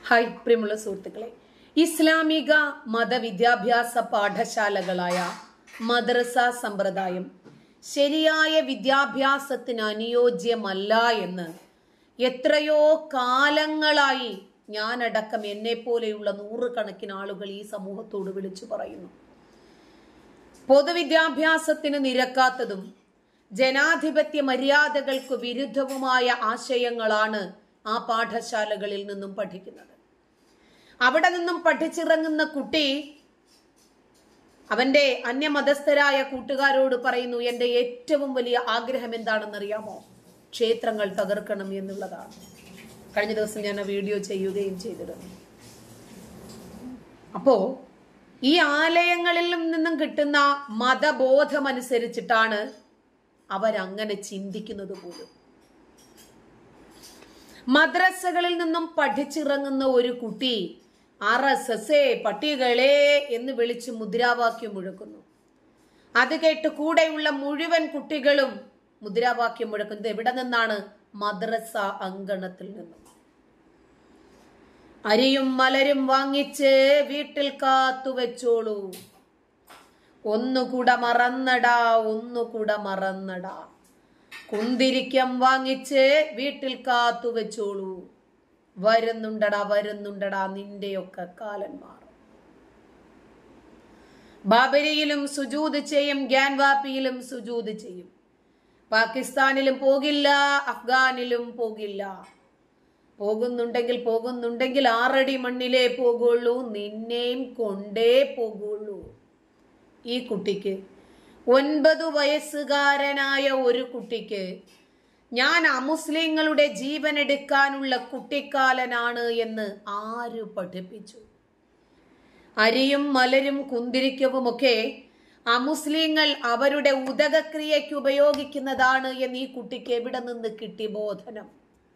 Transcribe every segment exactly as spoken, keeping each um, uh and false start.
Hi പ്രിയമുള്ള സുഹൃത്തുക്കളെ, ഇസ്ലാമിക മതവിദ്യാഭ്യാസ പാഠശാലകളായ മദ്രസ സമ്പ്രദായം ശരിയായ വിദ്യാഭ്യാസത്തിന് അനുയോജ്യമല്ല എന്ന് എത്രയോ കാലങ്ങളായി ഞാനടക്കം എന്നെ പോലെയുള്ള നൂറുകണക്കിന് ആളുകൾ ഈ സമൂഹത്തോട് വിളിച്ചു പറയുന്നു. പൊതുവിദ്യാഭ്യാസത്തിന് നിരക്കാത്തതും ജനാധിപത്യ മര്യാദകൾക്ക് വിരുദ്ധവുമായ ആശയങ്ങളാണ് ആ പാഠശാലകളിൽ നിന്നും പഠിക്കുന്നത്. അവിടെ നിന്നും പഠിച്ചിറങ്ങുന്ന കുട്ടി അവന്റെ അന്യമതസ്ഥരായ കൂട്ടുകാരോട് പറയുന്നു, എന്റെ ഏറ്റവും വലിയ ആഗ്രഹം എന്താണെന്നറിയാമോ? ക്ഷേത്രങ്ങൾ തകർക്കണം എന്നുള്ളതാണ്. കഴിഞ്ഞ ദിവസം ഞാൻ ആ വീഡിയോ ചെയ്യുകയും ചെയ്തിരുന്നു. അപ്പോ ഈ ആലയങ്ങളിൽ നിന്നും കിട്ടുന്ന മതബോധമനുസരിച്ചിട്ടാണ് അവരങ്ങനെ ചിന്തിക്കുന്നത് പോലും. മദ്രസകളിൽ നിന്നും പഠിച്ചിറങ്ങുന്ന ഒരു കുട്ടി ആർ എസ് എസ് പട്ടികളെ എന്ന് വിളിച്ച് മുദ്രാവാക്യം മുഴക്കുന്നു. അത് കേട്ട് കൂടെയുള്ള മുഴുവൻ കുട്ടികളും മുദ്രാവാക്യം മുഴക്കുന്നത് എവിടെ നിന്നാണ്? മദ്രസ അങ്കണത്തിൽ നിന്നും. അരിയും മലരും വാങ്ങിച്ച് വീട്ടിൽ കാത്തു വെച്ചോളൂ, ഒന്നുകൂടെ മറന്നടാ ഒന്നുകൂടെ മറന്നടാ, കുന്തിരിക്കം വാങ്ങിച്ച് വീട്ടിൽ കാത്തു വെച്ചോളൂ, വരുന്നുണ്ടടാ വരുന്നുണ്ടടാ നിന്റെയൊക്കെ കാലന്മാർ. ബാബരിയിലും സുജൂദ് ചെയ്യും, ഗ്യാൻവാപ്പിയിലും സുജൂദ് ചെയ്യും, പാകിസ്ഥാനിലും പോകില്ല, അഫ്ഗാനിലും പോകില്ല. പോകുന്നുണ്ടെങ്കിൽ പോകുന്നുണ്ടെങ്കിൽ ആറടി മണ്ണിലേ പോകുള്ളൂ, നിന്നെയും കൊണ്ടേ പോകുള്ളൂ. ഈ കുട്ടിക്ക്, ഒൻപത് വയസ്സുകാരനായ ഒരു കുട്ടിക്ക് ഞാൻ അമുസ്ലിങ്ങളുടെ ജീവൻ എടുക്കാനുള്ള കുട്ടിക്കാലനാണ് എന്ന് ആര് പഠിപ്പിച്ചു? അരിയും മലരും കുന്തിരിക്കവുമൊക്കെ അമുസ്ലിങ്ങൾ അവരുടെ ഉദകക്രിയയ്ക്ക് ഉപയോഗിക്കുന്നതാണ് എന്ന് ഈ കുട്ടിക്ക് എവിടെ നിന്ന് കിട്ടി ബോധനം?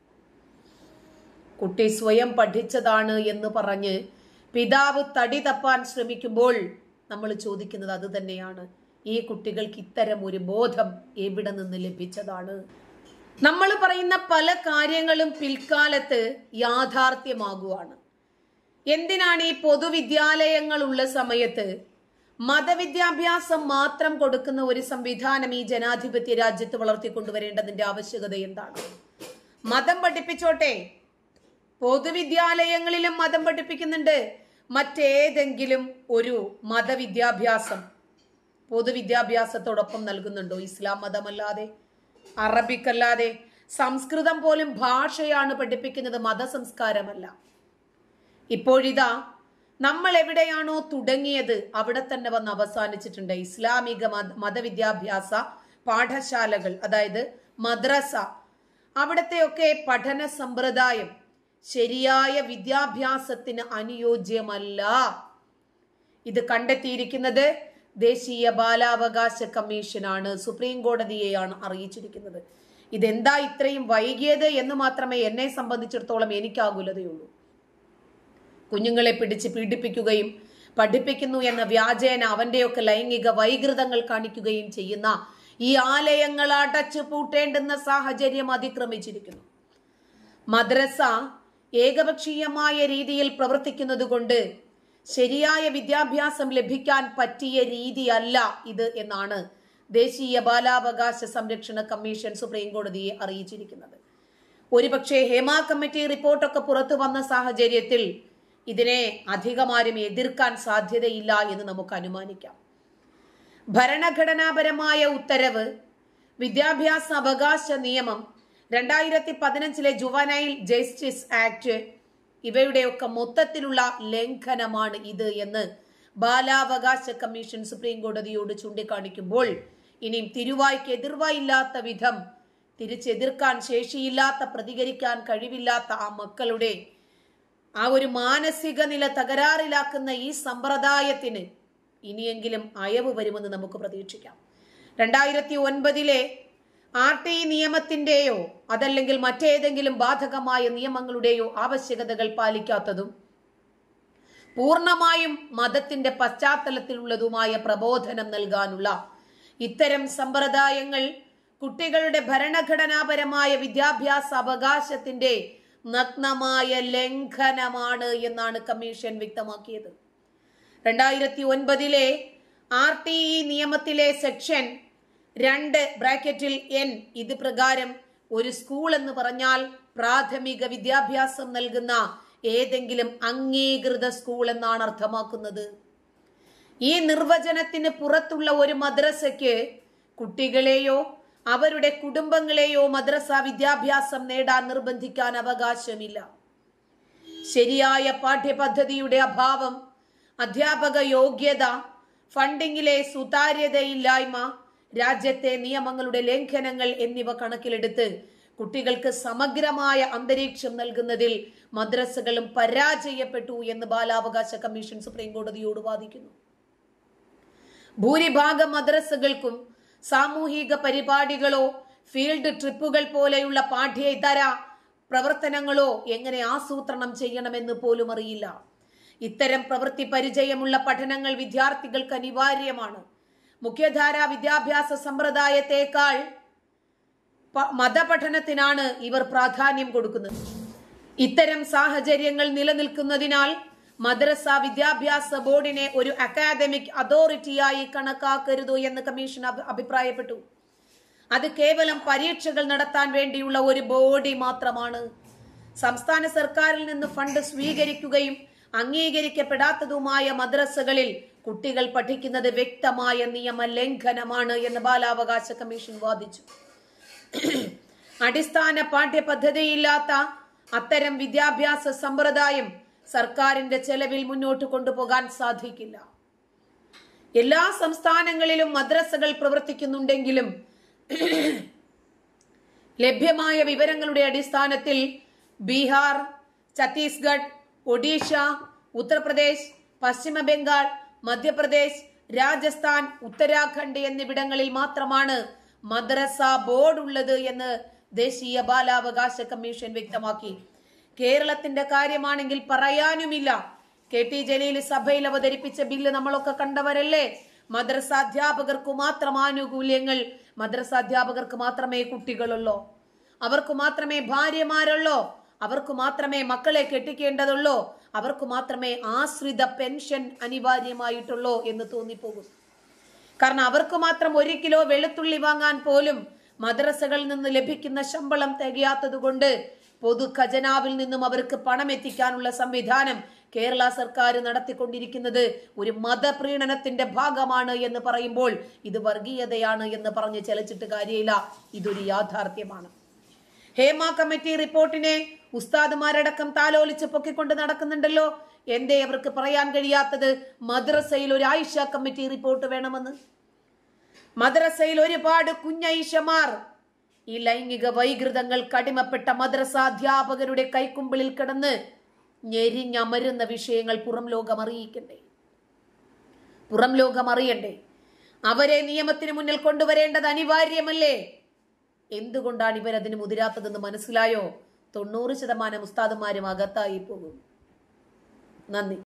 കുട്ടി സ്വയം പഠിച്ചതാണ് എന്ന് പറഞ്ഞ് പിതാവ് തടി തപ്പാൻ ശ്രമിക്കുമ്പോൾ നമ്മൾ ചോദിക്കുന്നത് അത് തന്നെയാണ്. ഈ കുട്ടികൾക്ക് ഇത്തരം ഒരു ബോധം എവിടെ നിന്ന് ലഭിച്ചതാണ്? നമ്മൾ പറയുന്ന പല കാര്യങ്ങളും പിൽക്കാലത്ത് യാഥാർത്ഥ്യമാകുവാണ്. എന്തിനാണ് ഈ പൊതുവിദ്യാലയങ്ങൾ ഉള്ള സമയത്ത് മതവിദ്യാഭ്യാസം മാത്രം കൊടുക്കുന്ന ഒരു സംവിധാനം ഈ ജനാധിപത്യ രാജ്യത്ത് വളർത്തിക്കൊണ്ടുവരേണ്ടതിന്റെ ആവശ്യകത എന്താണ്? മതം പഠിപ്പിച്ചോട്ടെ, പൊതുവിദ്യാലയങ്ങളിലും മതം പഠിപ്പിക്കുന്നുണ്ട്. മറ്റേതെങ്കിലും ഒരു മതവിദ്യാഭ്യാസം പൊതുവിദ്യാഭ്യാസത്തോടൊപ്പം നൽകുന്നുണ്ടോ? ഇസ്ലാം മതമല്ലാതെ, അറബിക്കല്ലാതെ, സംസ്കൃതം പോലും ഭാഷയാണ് പഠിപ്പിക്കുന്നത്, മതസംസ്കാരമല്ല. ഇപ്പോഴിതാ നമ്മൾ എവിടെയാണോ തുടങ്ങിയത് അവിടെ തന്നെ വന്ന് അവസാനിച്ചിട്ടുണ്ട്. ഇസ്ലാമിക മതവിദ്യാഭ്യാസ പാഠശാലകൾ, അതായത് മദ്രസ, അവിടത്തെയൊക്കെ പഠന സമ്പ്രദായം ശരിയായ വിദ്യാഭ്യാസത്തിന് അനുയോജ്യമല്ല. ഇത് കണ്ടെത്തിയിരിക്കുന്നത് ദേശീയ ബാലാവകാശ കമ്മീഷനാണ്, സുപ്രീം കോടതിയെയാണ് അറിയിച്ചിരിക്കുന്നത്. ഇതെന്താ ഇത്രയും വൈകിയത് എന്ന് മാത്രമേ എന്നെ സംബന്ധിച്ചിടത്തോളം എനിക്കാകുലതയുള്ളൂ. കുഞ്ഞുങ്ങളെ പിടിച്ച് പീഡിപ്പിക്കുകയും പഠിപ്പിക്കുന്നു എന്ന വ്യാജേന അവന്റെയൊക്കെ ലൈംഗിക വൈകൃതങ്ങൾ കാണിക്കുകയും ചെയ്യുന്ന ഈ ആലയങ്ങൾ അടച്ചു പൂട്ടേണ്ടുന്ന സാഹചര്യം അതിക്രമിച്ചിരിക്കുന്നു. മദ്രസ ഏകപക്ഷീയമായ രീതിയിൽ പ്രവർത്തിക്കുന്നത് കൊണ്ട് ശരിയായ വിദ്യാഭ്യാസം ലഭിക്കാൻ പറ്റിയ രീതിയല്ല ഇത് എന്നാണ് ദേശീയ ബാലാവകാശ സംരക്ഷണ കമ്മീഷൻ സുപ്രീം കോടതിയെ അറിയിച്ചിരിക്കുന്നത്. ഒരുപക്ഷെ ഹേമ കമ്മിറ്റി റിപ്പോർട്ടൊക്കെ പുറത്തു വന്ന സാഹചര്യത്തിൽ ഇതിനെ അധികമാരും എതിർക്കാൻ സാധ്യതയില്ല എന്ന് നമുക്ക് അനുമാനിക്കാം. ഭരണഘടനാപരമായ ഉത്തരവ്, വിദ്യാഭ്യാസ അവകാശ നിയമം, രണ്ടായിരത്തി പതിനഞ്ചിലെ ജുവനൈൽ ജസ്റ്റിസ് ആക്ട്, ഇവയുടെയൊക്കെ മൊത്തത്തിലുള്ള ലംഘനമാണ് ഇത് എന്ന് ബാലാവകാശ കമ്മീഷൻ സുപ്രീം കോടതിയോട് ചൂണ്ടിക്കാണിക്കുമ്പോൾ ഇനിയും തിരുവായ്ക്ക് എതിർവായില്ലാത്ത വിധം തിരിച്ചെതിർക്കാൻ ശേഷിയില്ലാത്ത, പ്രതികരിക്കാൻ കഴിവില്ലാത്ത ആ മക്കളുടെ ആ ഒരു മാനസിക നില തകരാറിലാക്കുന്ന ഈ സമ്പ്രദായത്തിന് ഇനിയെങ്കിലും അയവ് വരുമെന്ന് നമുക്ക് പ്രതീക്ഷിക്കാം. രണ്ടായിരത്തി ഒൻപതിലെ ആർ ടി നിയമത്തിന്റെയോ അതല്ലെങ്കിൽ മറ്റേതെങ്കിലും ബാധകമായ നിയമങ്ങളുടെയോ ആവശ്യകതകൾ പാലിക്കാത്തതും പൂർണ്ണമായും മതത്തിന്റെ പശ്ചാത്തലത്തിലുള്ളതുമായ പ്രബോധനം നൽകാനുള്ള ഇത്തരം സമ്പ്രദായങ്ങൾ കുട്ടികളുടെ ഭരണഘടനാപരമായ വിദ്യാഭ്യാസ അവകാശത്തിന്റെ നഗ്നമായ ലംഘനമാണ് എന്നാണ് കമ്മീഷൻ വ്യക്തമാക്കിയത്. രണ്ടായിരത്തി ഒൻപതിലെ ആർ ടി ഇ നിയമത്തിലെ സെക്ഷൻ രണ്ട് ബ്രാക്കറ്റിൽ എൻ ഇത് പ്രകാരം ഒരു സ്കൂൾ എന്ന് പറഞ്ഞാൽ പ്രാഥമിക വിദ്യാഭ്യാസം നൽകുന്ന ഏതെങ്കിലും അംഗീകൃത സ്കൂൾ എന്നാണ് അർത്ഥമാക്കുന്നത്. ഈ നിർവചനത്തിന് പുറത്തുള്ള ഒരു മദ്രസയ്ക്ക് കുട്ടികളെയോ അവരുടെ കുടുംബങ്ങളെയോ മദ്രസ വിദ്യാഭ്യാസം നേടാൻ നിർബന്ധിക്കാൻ അവകാശമില്ല. ശരിയായ പാഠ്യപദ്ധതിയുടെ അഭാവം, അധ്യാപക യോഗ്യത, ഫണ്ടിങ്ങിലെ സുതാര്യതയില്ലായ്മ, രാജ്യത്തെ നിയമങ്ങളുടെ ലംഘനങ്ങൾ എന്നിവ കണക്കിലെടുത്ത് കുട്ടികൾക്ക് സമഗ്രമായ അന്തരീക്ഷം നൽകുന്നതിൽ മദ്രസകളും പരാജയപ്പെട്ടു എന്ന് ബാലാവകാശ കമ്മീഷൻ സുപ്രീം കോടതിയോട് വാദിക്കുന്നു. ഭൂരിഭാഗം മദ്രസകൾക്കും സാമൂഹിക പരിപാടികളോ ഫീൽഡ് ട്രിപ്പുകൾ പോലെയുള്ള പാഠ്യേതര പ്രവർത്തനങ്ങളോ എങ്ങനെ ആസൂത്രണം ചെയ്യണമെന്ന് പോലും അറിയില്ല. ഇത്തരം പ്രവൃത്തി പരിചയമുള്ള പഠനങ്ങൾ വിദ്യാർത്ഥികൾക്ക് അനിവാര്യമാണ്. മുഖ്യധാരാ വിദ്യാഭ്യാസ സമ്പ്രദായത്തെക്കാൾ മതപഠനത്തിനാണ് ഇവർ പ്രാധാന്യം കൊടുക്കുന്നത്. ഇത്തരം സാഹചര്യങ്ങൾ നിലനിൽക്കുന്നതിനാൽ മദ്രസ വിദ്യാഭ്യാസ ബോർഡിനെ ഒരു അക്കാദമിക് അതോറിറ്റിയായി കണക്കാക്കരുത് എന്ന് കമ്മീഷൻ അഭിപ്രായപ്പെട്ടു. അത് കേവലം പരീക്ഷകൾ നടത്താൻ വേണ്ടിയുള്ള ഒരു ബോഡി മാത്രമാണ്. സംസ്ഥാന സർക്കാരിൽ നിന്ന് ഫണ്ട് സ്വീകരിക്കുകയും അംഗീകരിക്കപ്പെടാത്തതുമായ മദ്രസകളിൽ കുട്ടികൾ പഠിക്കുന്നത് വ്യക്തമായ നിയമ ലംഘനമാണ് എന്ന് ബാലാവകാശ കമ്മീഷൻ വാദിച്ചു. അടിസ്ഥാന പാഠ്യപദ്ധതിയില്ലാത്ത അത്തരം വിദ്യാഭ്യാസ സമ്പ്രദായം സർക്കാരിന്റെ ചെലവിൽ മുന്നോട്ട് കൊണ്ടുപോകാൻ സാധിക്കില്ല. എല്ലാ സംസ്ഥാനങ്ങളിലും മദ്രസകൾ പ്രവർത്തിക്കുന്നുണ്ടെങ്കിലും ലഭ്യമായ വിവരങ്ങളുടെ അടിസ്ഥാനത്തിൽ ബീഹാർ, ഛത്തീസ്ഗഡ്, ഒഡീഷ, ഉത്തർപ്രദേശ്, പശ്ചിമ ബംഗാൾ, മധ്യപ്രദേശ്, രാജസ്ഥാൻ, ഉത്തരാഖണ്ഡ് എന്നിവിടങ്ങളിൽ മാത്രമാണ് മദ്രസ ബോർഡ് ഉള്ളത് എന്ന് ദേശീയ ബാലാവകാശ കമ്മീഷൻ വ്യക്തമാക്കി. കേരളത്തിന്റെ കാര്യമാണെങ്കിൽ പറയാനുമില്ല. കെ ടി ജലീൽ സഭയിൽ അവതരിപ്പിച്ച ബില്ല് നമ്മളൊക്കെ കണ്ടവരല്ലേ. മദ്രസ അധ്യാപകർക്ക് മാത്രം ആനുകൂല്യങ്ങൾ, മദ്രസ അധ്യാപകർക്ക് മാത്രമേ കുട്ടികളുള്ളൂ, അവർക്ക് മാത്രമേ ഭാര്യമാരുള്ളൂ, അവർക്ക് മാത്രമേ മക്കളെ കെട്ടിക്കേണ്ടതുള്ളൂ, അവർക്ക് മാത്രമേ ആശ്രിത പെൻഷൻ അനിവാര്യമായിട്ടുള്ളൂ എന്ന് തോന്നിപ്പോകും. കാരണം അവർക്ക് മാത്രം ഒരു കിലോ വെളുത്തുള്ളി വാങ്ങാൻ പോലും മദ്രസകളിൽ നിന്ന് ലഭിക്കുന്ന ശമ്പളം തികയാത്തത് കൊണ്ട് പൊതു ഖജനാവിൽ നിന്നും അവർക്ക് പണം എത്തിക്കാനുള്ള സംവിധാനം കേരള സർക്കാർ നടത്തിക്കൊണ്ടിരിക്കുന്നത് ഒരു മതപ്രീണനത്തിന്റെ ഭാഗമാണ് എന്ന് പറയുമ്പോൾ ഇത് വർഗീയതയാണ് എന്ന് പറഞ്ഞ് ചലച്ചിട്ട് കാര്യമില്ല. ഇതൊരു യാഥാർത്ഥ്യമാണ്. ഹേമ കമ്മിറ്റി റിപ്പോർട്ടിനെ ഉസ്താദുമാരടക്കം താലോലിച്ച് പൊക്കിക്കൊണ്ട് നടക്കുന്നുണ്ടല്ലോ. എന്തേ അവർക്ക് പറയാൻ കഴിയാത്തത് മദ്രസയിൽ ഒരു ആയിഷ കമ്മിറ്റി റിപ്പോർട്ട് വേണമെന്ന്? മദ്രസയിൽ ഒരുപാട് കുഞ്ഞൈഷമാർ ഈ ലൈംഗിക വൈകൃതങ്ങൾക്ക് അടിമപ്പെട്ട മദ്രസ അധ്യാപകരുടെ കൈക്കുമ്പിളിൽ കിടന്ന് ഞെരിഞ്ഞമരുന്ന വിഷയങ്ങൾ പുറം ലോകം അറിയിക്കണ്ടേ? പുറം ലോകം അറിയണ്ടേ? അവരെ നിയമത്തിന് മുന്നിൽ കൊണ്ടുവരേണ്ടത് അനിവാര്യമല്ലേ? എന്തുകൊണ്ടാണ് ഇവരതിന് മുതിരാത്തതെന്ന് മനസ്സിലായോ? തൊണ്ണൂറ് ശതമാനം ഉസ്താദുമാരും അകത്തായി പോകും. നന്ദി.